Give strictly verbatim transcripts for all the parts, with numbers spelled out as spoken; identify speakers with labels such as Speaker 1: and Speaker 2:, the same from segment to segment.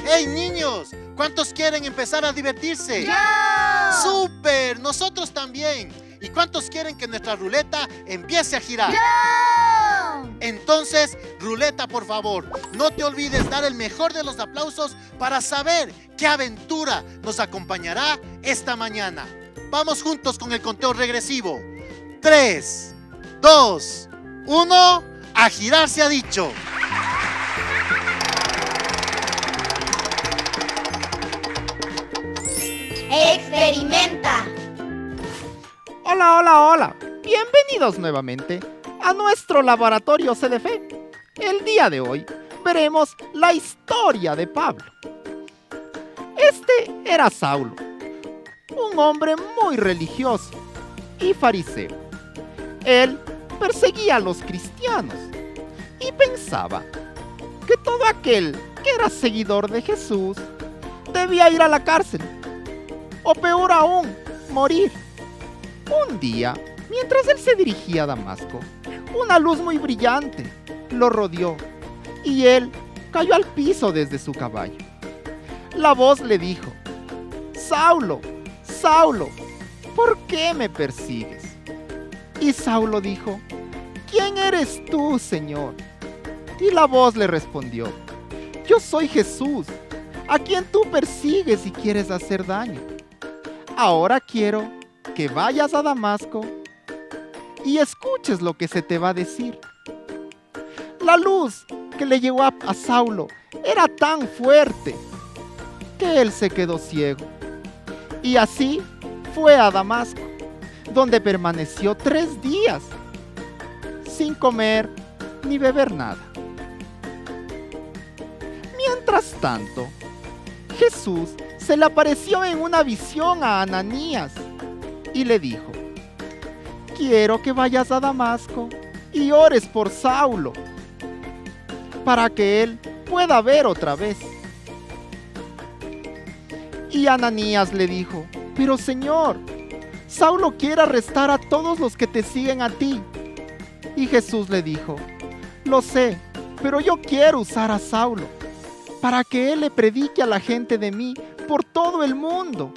Speaker 1: ¡Hey, niños! ¿Cuántos quieren empezar a divertirse?
Speaker 2: ¡Yo!
Speaker 1: ¡Súper! Nosotros también. ¿Y cuántos quieren que nuestra ruleta empiece a girar?
Speaker 2: ¡Yo!
Speaker 1: Entonces, ruleta, por favor, no te olvides dar el mejor de los aplausos para saber qué aventura nos acompañará esta mañana. Vamos juntos con el conteo regresivo. tres, dos, uno, a girar se ha dicho.
Speaker 2: Experimenta.
Speaker 3: Hola, hola, hola. Bienvenidos nuevamente a nuestro laboratorio C D F. El día de hoy veremos la historia de Pablo. Este era Saulo, un hombre muy religioso y fariseo. Él perseguía a los cristianos y pensaba que todo aquel que era seguidor de Jesús debía ir a la cárcel, o peor aún, morir. Un día, mientras él se dirigía a Damasco, una luz muy brillante lo rodeó y él cayó al piso desde su caballo. La voz le dijo: Saulo, Saulo, ¿por qué me persigues? Y Saulo dijo: ¿quién eres tú, Señor? Y la voz le respondió: yo soy Jesús, a quien tú persigues y quieres hacer daño. Ahora quiero que vayas a Damasco y escuches lo que se te va a decir. La luz que le llegó a, a Saulo era tan fuerte que él se quedó ciego. Y así fue a Damasco, donde permaneció tres días sin comer ni beber nada. Mientras tanto, Jesús se le apareció en una visión a Ananías y le dijo: quiero que vayas a Damasco y ores por Saulo, para que él pueda ver otra vez. Y Ananías le dijo: pero Señor, Saulo quiere arrestar a todos los que te siguen a ti. Y Jesús le dijo: lo sé, pero yo quiero usar a Saulo para que él le predique a la gente de mí por todo el mundo.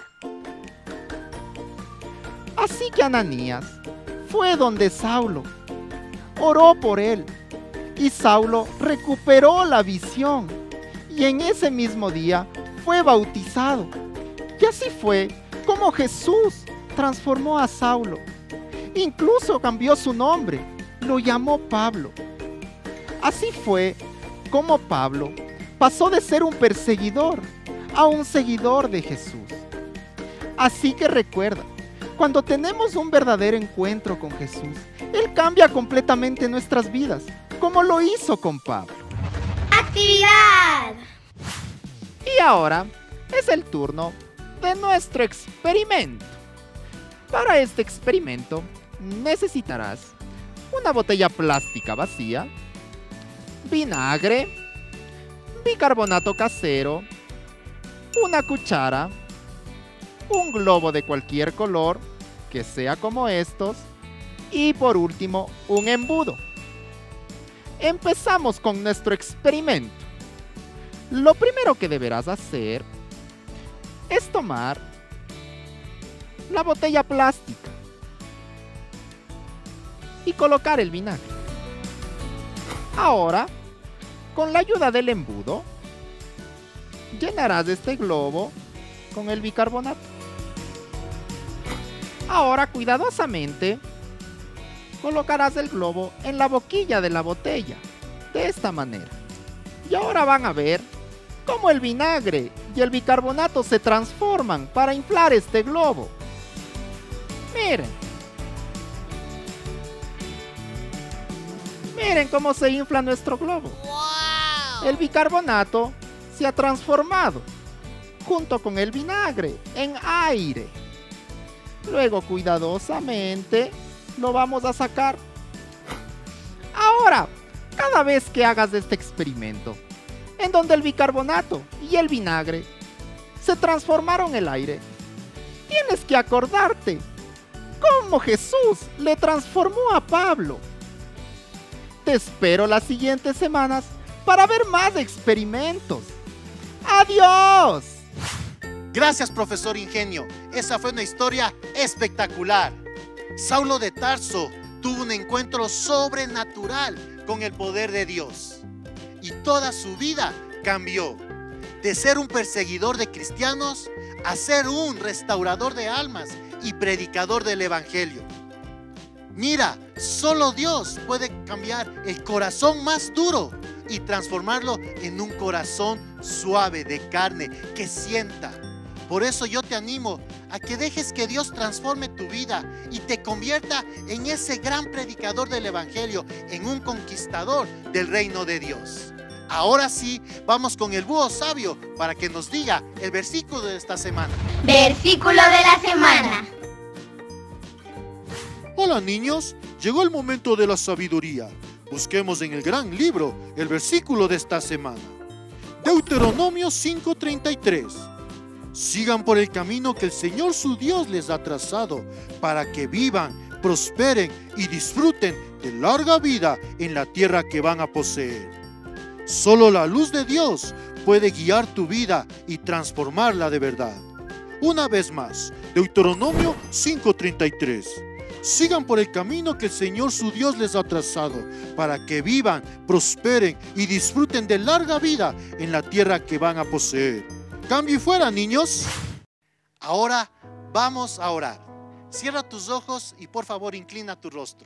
Speaker 3: Así que Ananías fue donde Saulo, oró por él, y Saulo recuperó la visión, y en ese mismo día fue bautizado. Y así fue como Jesús transformó a Saulo. Incluso cambió su nombre, lo llamó Pablo. Así fue como Pablo pasó de ser un perseguidor a un seguidor de Jesús. Así que recuerda, cuando tenemos un verdadero encuentro con Jesús, Él cambia completamente nuestras vidas, como lo hizo con Pablo.
Speaker 2: Actividad.
Speaker 3: Y ahora es el turno de nuestro experimento. Para este experimento necesitarás una botella plástica vacía, vinagre, bicarbonato casero, una cuchara, un globo de cualquier color que sea como estos y por último un embudo. Empezamos con nuestro experimento. Lo primero que deberás hacer es tomar la botella plástica y colocar el vinagre. Ahora, con la ayuda del embudo, llenarás este globo con el bicarbonato. Ahora, cuidadosamente, colocarás el globo en la boquilla de la botella, de esta manera. Y ahora van a ver cómo el vinagre y el bicarbonato se transforman para inflar este globo. Miren. Miren cómo se infla nuestro globo.
Speaker 2: ¡Wow!
Speaker 3: El bicarbonato se ha transformado, junto con el vinagre, en aire. Luego, cuidadosamente, lo vamos a sacar. Ahora, cada vez que hagas este experimento, en donde el bicarbonato y el vinagre se transformaron en el aire, tienes que acordarte cómo Jesús le transformó a Pablo. Te espero las siguientes semanas para ver más experimentos. ¡Adiós!
Speaker 1: Gracias, profesor Ingenio. Esa fue una historia espectacular. Saulo de Tarso tuvo un encuentro sobrenatural con el poder de Dios. Y toda su vida cambió. De ser un perseguidor de cristianos a ser un restaurador de almas y predicador del evangelio. Mira, solo Dios puede cambiar el corazón más duro y transformarlo en un corazón suave de carne que sienta. Por eso yo te animo a que dejes que Dios transforme tu vida y te convierta en ese gran predicador del evangelio, en un conquistador del reino de Dios. Ahora sí, vamos con el búho sabio para que nos diga el versículo de esta semana.
Speaker 2: Versículo de la semana.
Speaker 1: Hola niños, llegó el momento de la sabiduría. Busquemos en el gran libro el versículo de esta semana. Deuteronomio cinco treinta y tres. Sigan por el camino que el Señor su Dios les ha trazado, para que vivan, prosperen y disfruten de larga vida en la tierra que van a poseer. Solo la luz de Dios puede guiar tu vida y transformarla de verdad. Una vez más, Deuteronomio cinco treinta y tres. Sigan por el camino que el Señor su Dios les ha trazado, para que vivan, prosperen y disfruten de larga vida en la tierra que van a poseer. Cambio y fuera, niños. Ahora vamos a orar. Cierra tus ojos y por favor inclina tu rostro.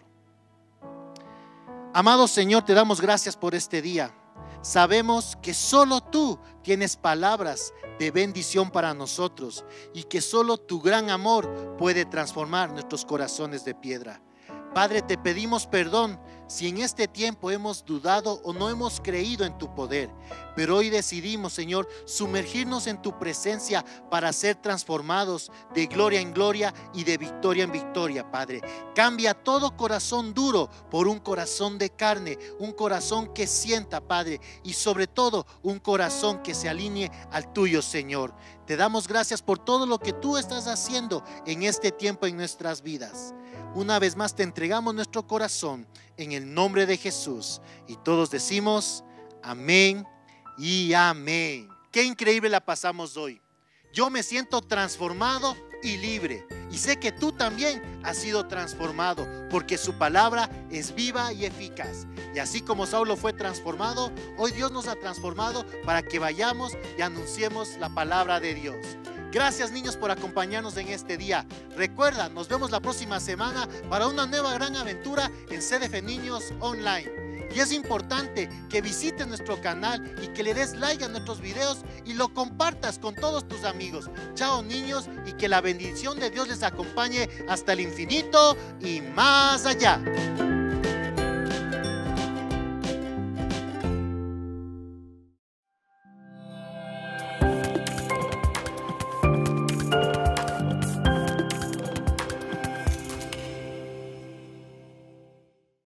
Speaker 1: Amado Señor, te damos gracias por este día. Sabemos que solo tú tienes palabras de bendición para nosotros y que solo tu gran amor puede transformar nuestros corazones de piedra. Padre, te pedimos perdón si en este tiempo hemos dudado o no hemos creído en tu poder. Pero hoy decidimos, Señor, sumergirnos en tu presencia para ser transformados de gloria en gloria y de victoria en victoria, Padre. Cambia todo corazón duro por un corazón de carne, un corazón que sienta, Padre, y sobre todo un corazón que se alinee al tuyo, Señor. Te damos gracias por todo lo que tú estás haciendo en este tiempo en nuestras vidas. Una vez más te entregamos nuestro corazón en el nombre de Jesús. Y todos decimos amén y amén. Qué increíble la pasamos hoy. Yo me siento transformado y libre. Y sé que tú también has sido transformado, porque su palabra es viva y eficaz. Y así como Saulo fue transformado, hoy Dios nos ha transformado para que vayamos y anunciemos la palabra de Dios. Gracias, niños, por acompañarnos en este día. Recuerda, nos vemos la próxima semana para una nueva gran aventura en C D F Niños Online. Y es importante que visites nuestro canal y que le des like a nuestros videos y lo compartas con todos tus amigos. Chao, niños, y que la bendición de Dios les acompañe hasta el infinito y más allá.